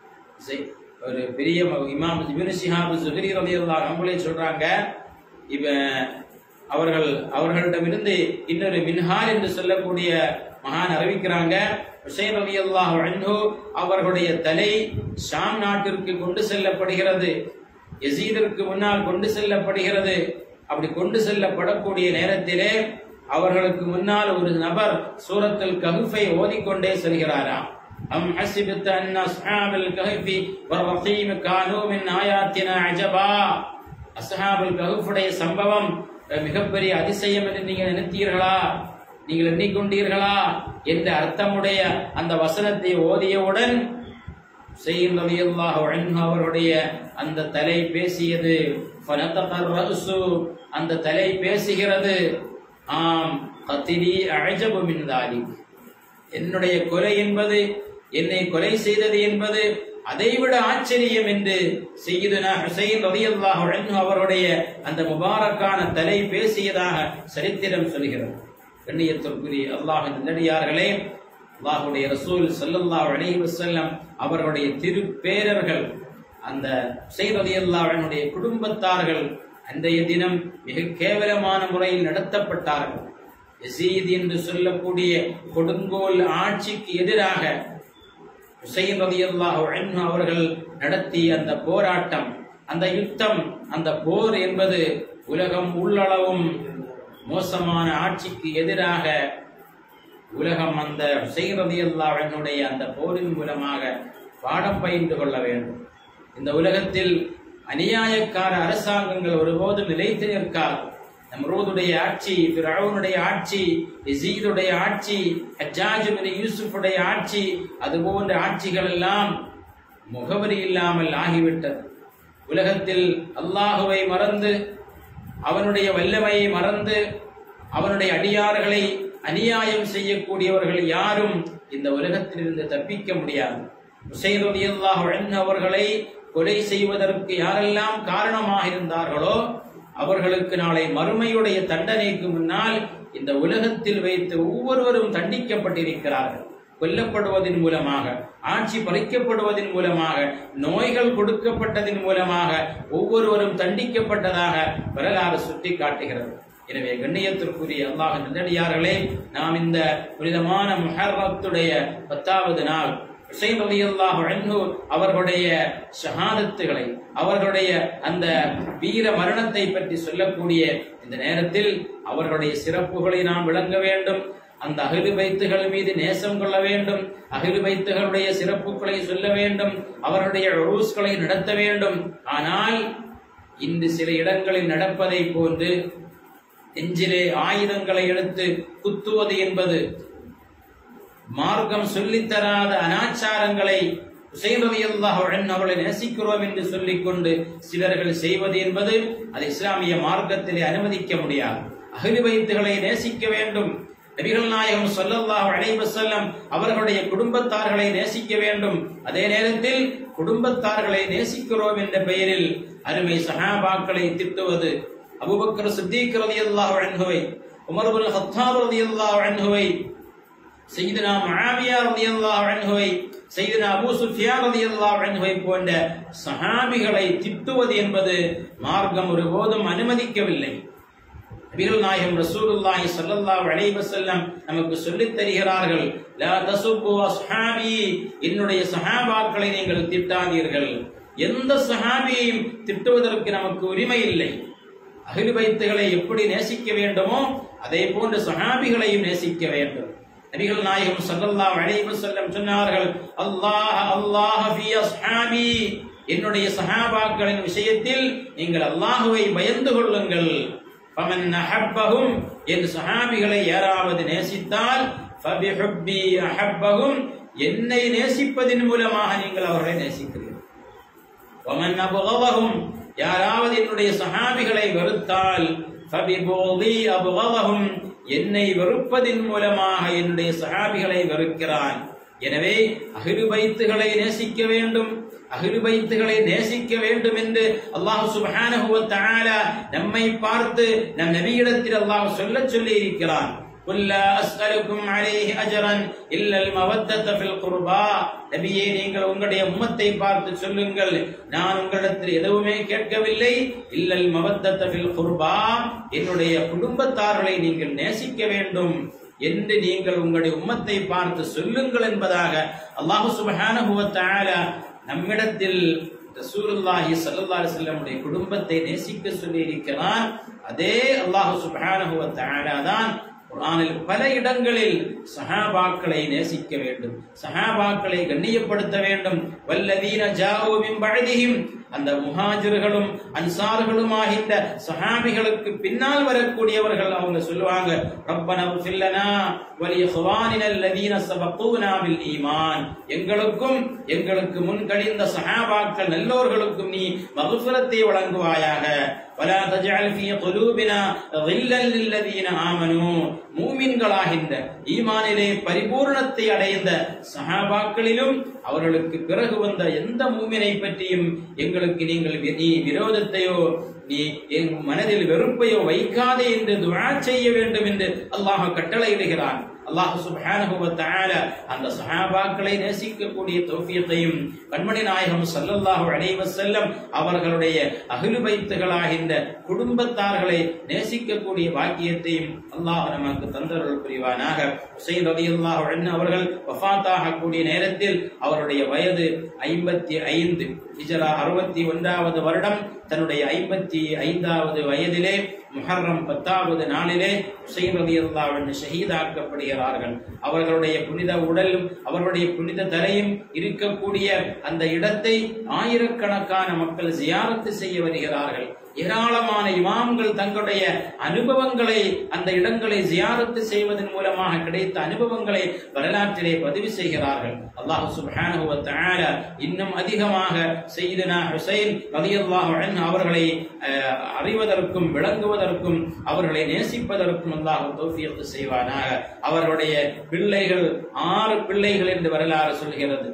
ஒரு பெரிய இமாம் இப்னு ஷிஹாப் ஸுஹ்ரி ரலியல்லாஹு அன்ஹு சொல்றாங்க, இவ அவர்கள் அவர்களிடமிருந்து இன்னொரு மின்ஹால் என்று சொல்லக்கூடிய மகான் அறிவிக்கிறாங்க, ஹுசைன் ரலியல்லாஹு அன்ஹு அவர்களுடைய தலை ஷாம் நாட்டிற்கு கொண்டு செல்லப்படுகிறது, யஸீதிற்கு முன்னால் கொண்டு செல்லப்படுகிறது. அப்படி கொண்டு செல்லப்படக்கூடிய நேரத்திலே அவர்களுக்கு முன்னால் ஒரு நபர் சூரத்துல் கஹ்ஃபை ஓதிக்கொண்டே செல்கிறாராம். அம் ஹஸிபத அன் அஸ்ஹாபுல் கஹ்ஃபி வர்ரகீம் கானூ மின் ஆயாத்தினா அஜபா, அஸ்ஹாபுல் கஹ்ஃபுடைய சம்பவம் மிகப்பெரிய அதிசயம் என்று நீங்கள் நினைத்தீர்களா, நீங்கள் எண்ணிக்கொண்டீர்களா என்ற அர்த்தமுடைய அந்த வசனத்தை ஓதியவுடன் ஹுசைன் ரலியல்லாஹு அன்ஹு அவருடைய அந்த தலை பேசியது. ஃபனதகர் ரஅஸு, அந்த தலை பேசுகிறது, ஆம் கத்லி அஜபு மின் தாலிக், என்னுடைய கொலை என்பது, என்னை கொலை செய்தது என்பது அதைவிட ஆச்சரியம் என்று சய்யிதுனா ஹுசைன் ரலியல்லாஹு அன்ஹு அவருடைய அந்த முபாரக்கான தலை பேசியதாக சரித்திரம் சொல்கிறது. கண்ணியத்திற்குரிய அல்லாஹ்வின் நல்லடியார்களே, அல்லாஹ்வுடைய ரசூல் ஸல்லல்லாஹு அலைஹி வஸல்லம் அவர்களுடைய திருப்பேரர்கள் அந்த ஹுசைன் ரலியல்லாஹு அன்ஹுடைய குடும்பத்தார்கள் அன்றைய தினம் மிக கேவலமான முறையில் நடத்தப்பட்டார்கள். யஸீத் என்று சொல்லக்கூடிய கொடுங்கோல் ஆட்சிக்கு எதிராக ஹுசைன் ரலியல்லாஹு அன்ஹு அவர்கள் நடத்திய அந்த போராட்டம், அந்த யுத்தம், அந்த போர் என்பது உலகம் உள்ளளவும் மோசமான ஆட்சிக்கு எதிராக உலகம் அந்த ஹுசைன் ரலியல்லாஹு அன்ஹுடைய அந்த போரின் மூலமாக பாடம் பயின்று கொள்ள வேண்டும். இந்த உலகத்தில் அநியாயக்கார அரசாங்கங்கள் ஒருபோதும் நிலைத்து நிற்காது. நம்ரூதுடைய ஆட்சி, ஃபிரௌனுடைய ஆட்சி, யஸீதுடைய ஆட்சி, ஹஜ்ஜாஜ் இப்னு யூசுஃபுடைய ஆட்சி, அதுபோன்ற ஆட்சிகள் எல்லாம் முகவரி இல்லாமல் ஆகிவிட்டது. உலகத்தில் அல்லாஹுவை மறந்து, அவனுடைய வல்லமையை மறந்து, அவனுடைய அடியார்களை அநியாயம் செய்யக்கூடியவர்கள் யாரும் இந்த உலகத்திலிருந்து தப்பிக்க முடியாது. ஹுசைன் ரலியல்லாஹு அன்ஹு அவர்களை கொலை செய்வதற்கு யாரெல்லாம் காரணமாக இருந்தார்களோ அவர்களுக்கு நாளை மறுமையுடைய தண்டனைக்கு முன்னால் இந்த உலகத்தில் வைத்து ஒவ்வொருவரும் தண்டிக்கப்பட்டிருக்கிறார்கள். கொல்லப்படுவதன் மூலமாக, ஆட்சி பறிக்கப்படுவதன் மூலமாக, நோய்கள் கொடுக்கப்பட்டதன் மூலமாக ஒவ்வொருவரும் தண்டிக்கப்பட்டதாக வரலாறு சுட்டி காட்டுகிறது. எனவே கண்ணியத்திற்குரிய அல்லாஹ்வின் நல்லடியார்களே, நாம் இந்த புனிதமான முஹர்ரத்துடைய பத்தாவது நாள் ஹுசைன் ரலியல்லாஹு அன்ஹு அவர்களுடைய ஷஹாதத்துகளை, அவர்களுடைய அந்த வீர மரணத்தை பற்றி சொல்லக்கூடிய இந்த நேரத்தில் அவர்களுடைய சிறப்புகளை நாம் விளங்க வேண்டும். அந்த அஹ்லு பைத்துகள் மீது நேசம் கொள்ள வேண்டும். அஹ்லு பைத்துகளுடைய சிறப்புகளை சொல்ல வேண்டும். அவர்களுடைய உருஸ்களை நடத்த வேண்டும். ஆனால் இன்று சில இடங்களில் நடப்பதை போன்று நெஞ்சிலே ஆயுதங்களை எடுத்து குத்துவது என்பது, மார்க்கம் சொல்லித்தராத அனாச்சாரங்களை ஹுசைன் ரலியல்லாஹு அன்ஹு அவர்களை நேசிக்கிறோம் என்று சொல்லிக்கொண்டு சிலர்கள் செய்வது என்பது அது இஸ்லாமிய மார்க்கத்திலே அனுமதிக்க முடியாது. அஹ்லு பைத்துகளை நேசிக்க வேண்டும். நபிகள் நாயகம் ஸல்லல்லாஹு அலைஹி வஸல்லம் அவர்களுடைய குடும்பத்தார்களை நேசிக்க வேண்டும். அதே நேரத்தில் குடும்பத்தார்களை நேசிக்கிறோம் என்ற பெயரில் அருமை சஹாபாக்களை திட்டுவது, அபூபக்கர் சித்தீக் ரலியல்லாஹு அன்ஹுவை, உமர் இப்னு கத்தாப் ரலியல்லாஹு அன்ஹுவை, சையதுனா முஆவியா ரலியல்லாஹு அன்ஹுவை, சையதுனா அபூ சுஃபியான் ரலியல்லாஹு அன்ஹுவை போன்ற சஹாபிகளை திட்டுவது என்பது மார்க்கம் ஒருபோதும் அனுமதிக்கவில்லை. நபிகள் நாயகம் ரசூலுல்லாஹி ஸல்லல்லாஹு அலைஹி வஸல்லம் நமக்கு சொல்லித் தருகிறார்கள், லா தசுப்பு அஸ்ஹாபி, என்னுடைய சஹாபாக்களை நீங்கள் திட்டாதீர்கள். எந்த சஹாபியையும் திட்டுவதற்கு நமக்கு உரிமை இல்லை. அஹ்லு பைத்துகளை எப்படி நேசிக்க வேண்டுமோ அதே போன்று சஹாபிகளையும் நேசிக்க வேண்டும். நபிகள் நாயகம் ஸல்லல்லாஹு அலைஹி வஸல்லம் சொன்னார்கள், அல்லாஹ் அல்லாஹ் ஃபீ அஸ்ஹாபி, என்னுடைய சஹாபாக்களின் விஷயத்தில் நீங்கள் அல்லாஹ்வை பயந்து கொள்ளுங்கள். ஃபமன் அஹப்பஹும், என் சஹாபிகளை யாராவது நேசித்தால் ஃபபிஹுப்பி அஹப்பஹும், என்னை நேசிப்பதின் மூலமாக நீங்கள் அவர்களை நேசிக்கிறீர்கள். வமன் அபகதஹும், யாராவது என்னுடைய சஹாபிகளை வெறுத்தால் ஃபபிபுகதி அபகதஹும், என்னை வெறுப்பதின் மூலமாக என்னுடைய சஹாபிகளை வெறுக்கிறான். எனவே அஹ்லு பைத்துகளை நேசிக்க வேண்டும். அஹ்லு பைத்துகளை நேசிக்க வேண்டும் என்று அல்லாஹ் சுப்ஹானஹு வ தஆலா நம்மை பார்த்து நம் நபியிடத்தில் அல்லாஹ் சொல்ல சொல்லி இருக்கிறான். குல் லா அஸ்அலுக்கும் அலைஹி அஜ்ரன் இல்லல் மவத்தத ஃபில் குர்பா, நபியே நீங்கள் உங்களுடைய உம்மத்தை பார்த்து சொல்லுங்கள், நான் உங்களிடத்தில் எதுவுமே கேட்கவில்லை, இல்லல் மவத்தத ஃபில் குர்பா, என்னுடைய குடும்பத்தார்களை நீங்கள் நேசிக்க வேண்டும் என்று நீங்கள் உங்களுடைய உம்மத்தை பார்த்து சொல்லுங்கள் என்பதாக அல்லாஹ் சுப்ஹானஹு வ தஆலா நம்மிடத்தில் ரசூலுல்லாஹி ஸல்லல்லாஹு அலைஹி வஸல்லம் உடைய குடும்பத்தை நேசிக்க சொல்லி இருக்கிறான். அதே அல்லாஹ் சுப்ஹானஹு வ தஆலா தான் குர்ஆனில் பல இடங்களில் சஹாபாக்களை நேசிக்க வேண்டும், சஹாபாக்களை கண்ணியப்படுத்த வேண்டும். வல்லதீன ஜாஊ மின் பஅதிஹிம், அந்த முஹாஜிர்களும் அன்சார்களும் ஆகின்ற சஹாபிகளுக்கு பின்னால் வரக்கூடியவர்கள் அவங்க சொல்லுவாங்க, ரப்பனா ஃபில் லனா வ லிஇஹ்வானினா அல்லதீன சபகூனா பில் ஈமான், எங்களுக்கும் எங்களுக்கு முன் கழிந்த சஹாபாக்கள் நல்லோர்களுக்கும் நீ மக்ஃபிரத்தை வழங்குவாயாக. வலா தஜஅல் ஃபீ குலூபினா கில்லல் லில்லதீன ஆமனூ, மூமின்களாகின்ற ஈமானிலே பரிபூர்ணத்தை அடைந்த சஹாபாக்களிலும் அவர்களுக்கு பிறகு வந்த எந்த மூமினை பற்றியும் எங்களுக்கு நீங்கள் நீ விரோதத்தையோ நீ என் மனதில் வெறுப்பையோ வைக்காதே என்று துஆ செய்ய வேண்டும் என்று அல்லாஹ் கட்டளையிடுகிறான். அல்லாஹ் சுப்ஹானஹு வ தஆலா அந்த சஹாபாக்களை நேசிக்கக்கூடிய தௌஃபீகையும் கண்மணி நாயகம் ஸல்லல்லாஹு அலைஹி வஸல்லம் அவர்களுடைய அஹ்லு பைத்துகளாகின்ற குடும்பத்தார்களை நேசிக்கக்கூடிய பாக்கியத்தையும் அல்லாஹ் நமக்கு தந்தருள் புரிவானாக. ஹுசைன் ரலியல்லாஹு அன்ஹு அவர்கள் வஃபாத்தாக கூடிய நேரத்தில் அவருடைய வயது ஐம்பத்தி ஐந்து, ஹிஜ்ரா அறுபத்தி ஒன்றாவது வருடம், தன்னுடைய ஐம்பத்தி ஐந்தாவது வயதிலே முஹர்ரம் பத்தாவது நாளிலே ஹுசைன் ரலியல்லாஹு அன்ஹு ஷஹீதாக்கப்படுகிறார்கள். அவர்களுடைய புனித உடலும் அவர்களுடைய புனித தலையும் இருக்கக்கூடிய அந்த இடத்தை ஆயிரக்கணக்கான மக்கள் ஜியாரத்து செய்ய வருகிறார்கள். ஏராளமான இமாம்கள் தங்களுடைய அனுபவங்களை அந்த இடங்களை ஜியாரத்து செய்வதன் மூலமாக கிடைத்த அனுபவங்களை வரலாற்றிலே பதிவு செய்கிறார்கள். அல்லாஹ் சுப்ஹானஹு வ தஆலா இன்னும் அதிகமாக சய்யிதுனா ஹுசைன் ரலியல்லாஹு அன்ஹு அவர்களை அறிவதற்கும் விளங்குவதற்கும் அவர்களை நேசிப்பதற்கும் அல்லாஹ் தௌஃபீக் செய்வானாக. அவர்களுடைய பிள்ளைகள் ஆறு பிள்ளைகள் என்று வரலாறு சொல்கிறது.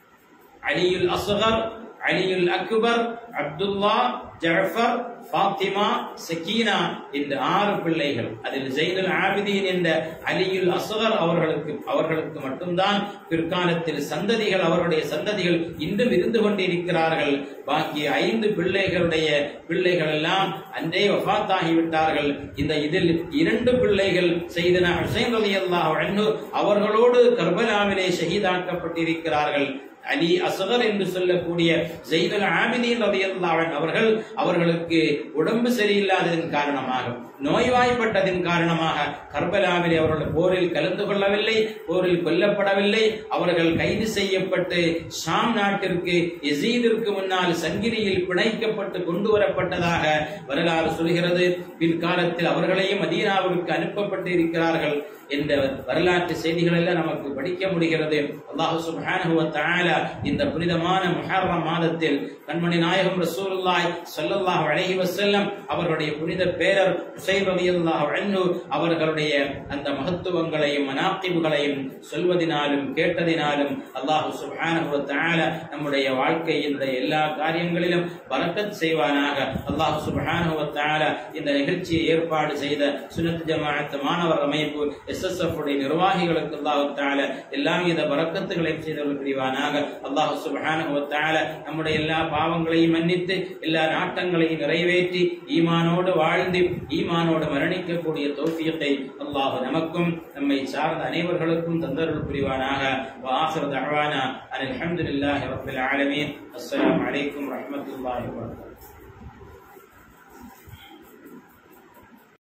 அலியுல் அஸ்கர், அலியுல் அக்பர், அப்துல்லா, ஜஅஃபர், ஃபாத்திமா, சக்கீனா என்ற ஆறு பிள்ளைகள். அதில் ஜைனுல் ஆபிதீன் என்ற அலியுல் அஸ்கர் அவர்களுக்கு அவர்களுக்கு மட்டும்தான் பிற்காலத்தில் சந்ததிகள், அவருடைய சந்ததிகள் இன்றும் இருந்து கொண்டிருக்கிறார்கள். பாக்கி ஐந்து பிள்ளைகளுடைய பிள்ளைகள் எல்லாம் அன்றே வஃபாத்தாகிவிட்டார்கள். இந்த இதில் இரண்டு பிள்ளைகள் சையதுனா ஹுசைன் ரலியல்லாஹு அன்ஹு அவர்களோடு கர்பலாவிலே ஷஹீதாக்கப்பட்டிருக்கிறார்கள். அலி அஸ்கர் என்று சொல்லக்கூடிய ஸைதுல் ஆபிதீன் ரலியல்லாஹு அன்ஹு அவர்கள் அவர்களுக்கு உடம்பு சரியில்லாததின் காரணமாக, நோய்வாய்ப்பட்டதின் காரணமாக கர்பலாவிலே அவர்கள் போரில் கலந்து கொள்ளவில்லை, போரில் கொல்லப்படவில்லை. அவர்கள் கைது செய்யப்பட்டு ஷாம் நாட்டிற்கு யஸீதிற்கு முன்னால் சங்கிலியில் பிணைக்கப்பட்டு கொண்டு வரப்பட்டதாக வரலாறு சொல்கிறது. பிற்காலத்தில் அவர்களையும் மதீனாவிற்கு அனுப்பப்பட்டு இருக்கிறார்கள் என்ற வரலாற்று செய்திகள் எல்லாம் நமக்கு படிக்க முடிகிறது. அல்லாஹ் சுப்ஹானஹு வ தஆலா இந்த புனிதமான முஹர்ரம் மாதத்தில் கண்மணி நாயகம் ரசூலுல்லாஹி ஸல்லல்லாஹு அலைஹி வஸல்லம் அவர்களுடைய புனித பேரர் ஹுசைன் ரலியல்லாஹு அன்ஹு அவர்களுடைய அந்த மகத்துவங்களையும் மனாகிபுகளையும் சொல்வதினாலும் கேட்டதினாலும் அல்லாஹ் சுப்ஹானஹு வ தஆலா நம்முடைய வாழ்க்கையினுடைய எல்லா காரியங்களிலும் பரக்கத் செய்வானாக. அல்லாஹ் சுப்ஹானஹு வ தஆலா இந்த நிகழ்ச்சியை ஏற்பாடு செய்த சுன்னத் ஜமாஅத் மாணவர் அமைப்பு எஸ் எஸ் எஃப் உடைய நிர்வாகிகளுக்கு அல்லாஹ் தஆலா எல்லா வித பரக்கத்துகளை செய்தவர்கள் புரிவானாக. அல்லாஹ் சுப்ஹானஹு வ தஆலா நம்முடைய எல்லா பாவங்களையும் மன்னித்து எல்லா நாட்டங்களையும் நிறைவேற்றி ஈமானோடு வாழ்ந்து ஈமானோடு மரணிக்கக்கூடிய தௌஃபீகை அல்லாஹ் நமக்கும் நம்மை சார்ந்த அனைவர்களுக்கும் தந்தருள் புரிவானாக. வ ஆகிரு தஅவானா அல்ஹம்துலில்லாஹி ரப்பில் ஆலமீன். அஸ்ஸலாமு அலைக்கும் வரஹ்மத்துல்லாஹி வ பரகாத்துஹு.